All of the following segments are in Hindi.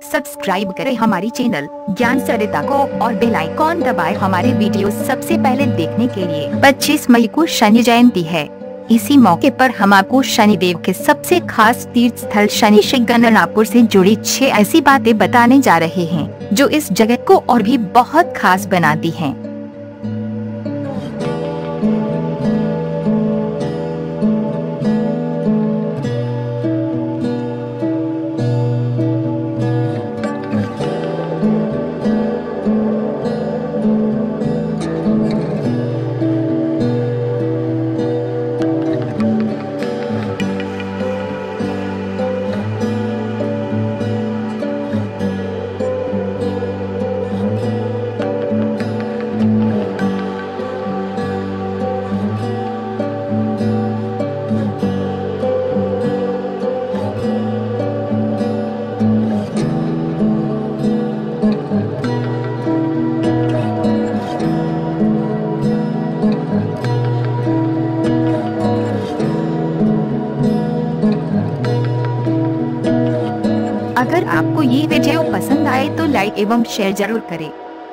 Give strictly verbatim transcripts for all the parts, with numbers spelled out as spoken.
सब्सक्राइब करें हमारी चैनल ज्ञान सरिता को और बेल आइकॉन दबाएं हमारे वीडियो सबसे पहले देखने के लिए। पच्चीस मई को शनि जयंती है। इसी मौके पर हम आपको शनिदेव के सबसे खास तीर्थ स्थल शनि गणनापुर से जुड़ी छह ऐसी बातें बताने जा रहे हैं जो इस जगह को और भी बहुत खास बनाती हैं। अगर आपको ये वीडियो पसंद आए तो लाइक एवं शेयर जरूर करें।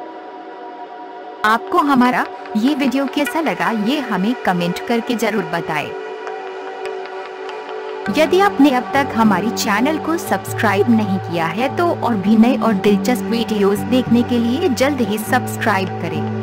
आपको हमारा ये वीडियो कैसा लगा ये हमें कमेंट करके जरूर बताएं। यदि आपने अब तक हमारी चैनल को सब्सक्राइब नहीं किया है तो और भी नए और दिलचस्प वीडियोस देखने के लिए जल्द ही सब्सक्राइब करें।